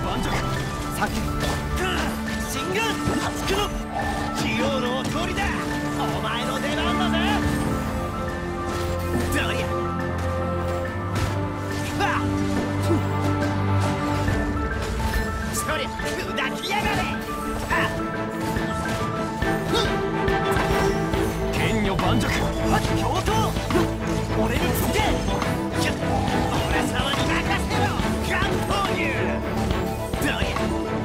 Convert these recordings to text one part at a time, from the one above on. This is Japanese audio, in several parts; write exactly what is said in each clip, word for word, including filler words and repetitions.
盤石。避け進軍発駆の器用の通りだ。お前の出番だぜ。どりゃはっそりゃ砕きやがれ。剣女盤石。教頭俺につけ。俺様に任せろ関東牛。どりゃ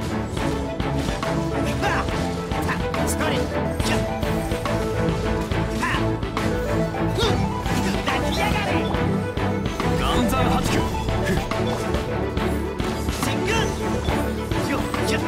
はっそりゃ砕きやがれ。岩山八九進軍よっしゃ。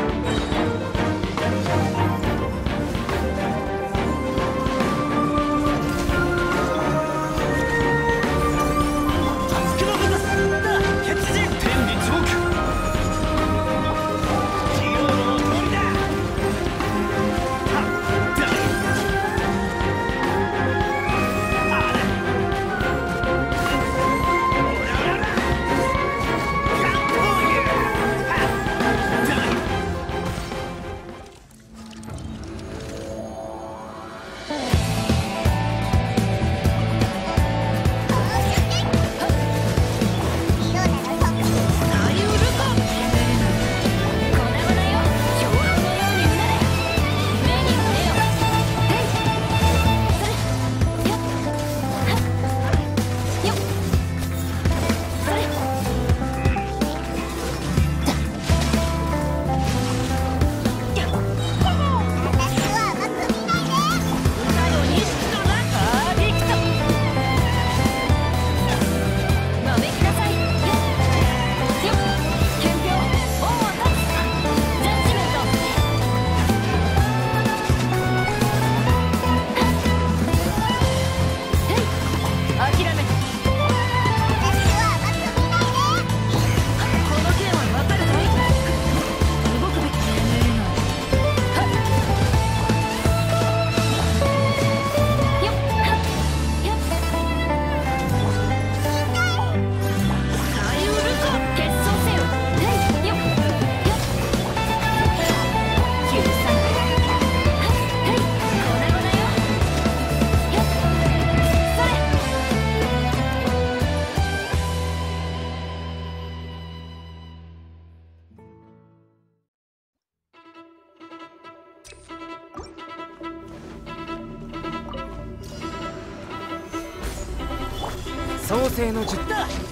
創世の術だ。先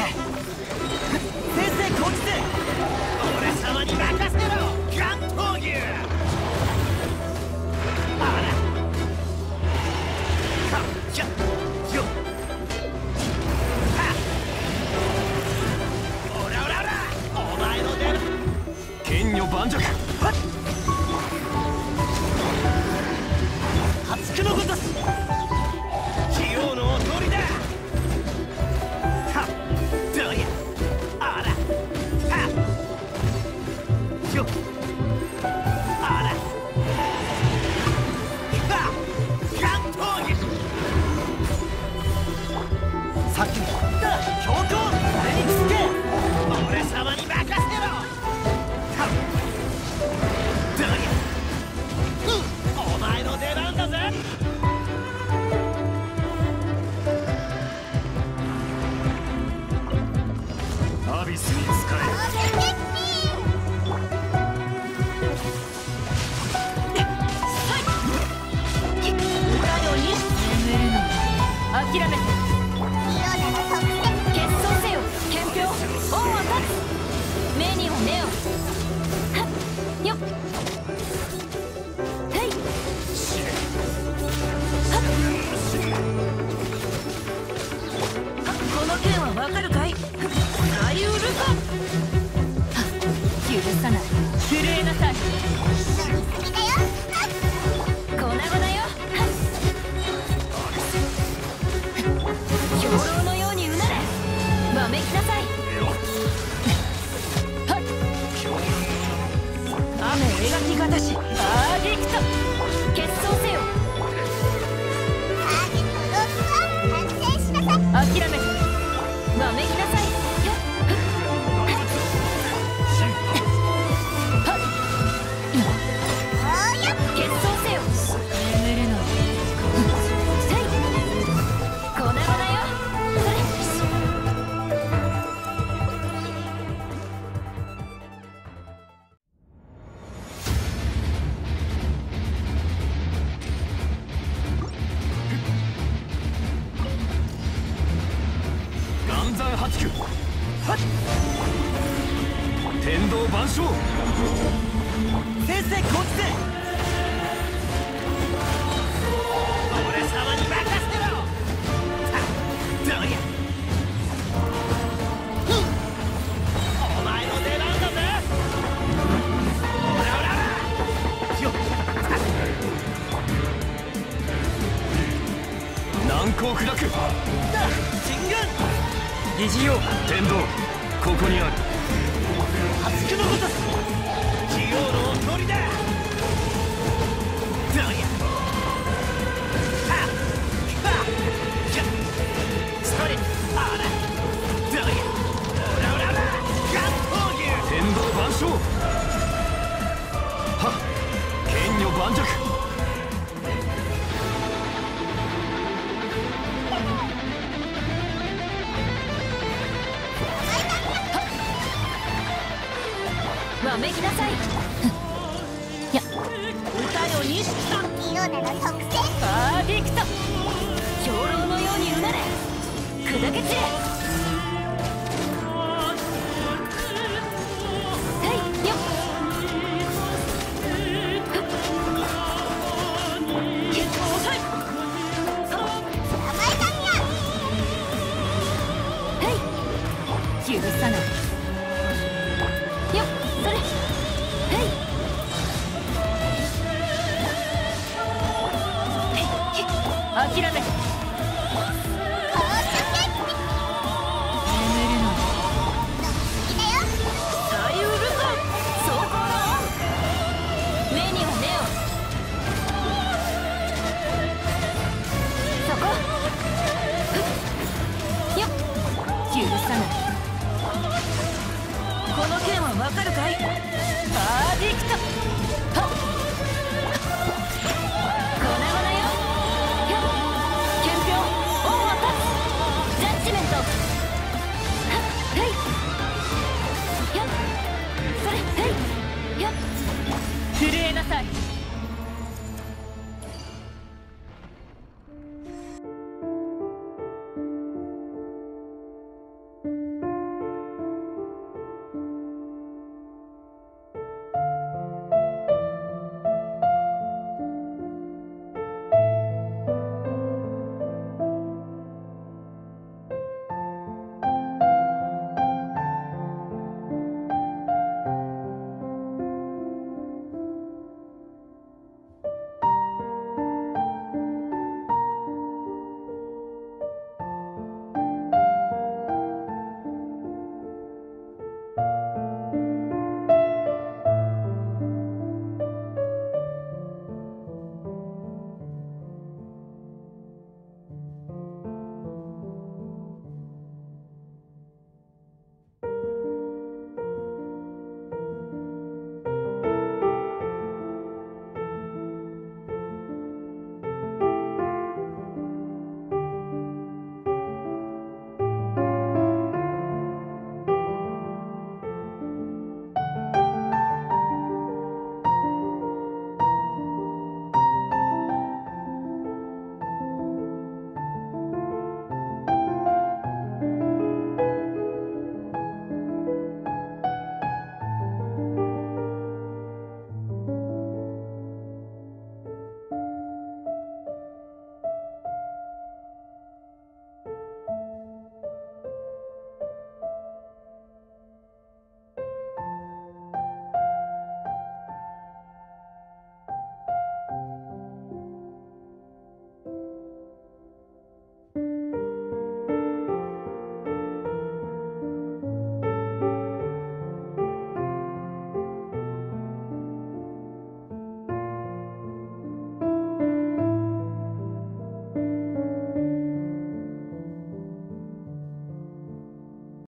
生こっちで俺様に任せろ関東牛。あらかっちゃよっはっオラオラオラお前の出る剣女盤石。はっ初久のことす器用のお通りだ。諦めて決闘せよ憲兵恩は立つ目には目をはっよっはいはっこの剣はわかるかい。ありうるか。はっ許さない。震えなさい。粉々よ。はっはちくはっ天道万象先生こっちで俺様に任せろさどうやお前の出番だぜオラオラよっ難攻不落進軍疑似よ天道ここにある厚くのごとす器用のおとりだどうやはっはっひゃっそれあらどうやオラオラオラガン闘牛天道万象はっ剣女盤石わめきなさいや歌よ錦さんイオナの特性パーフェクト兵糧のようにうなれ砕け散れはいよっ結構遅い甘えたんやはい許さないよっそれはい諦め眠るの大うるさい走行の目には目をそこよっ許さないこの件はわかるかい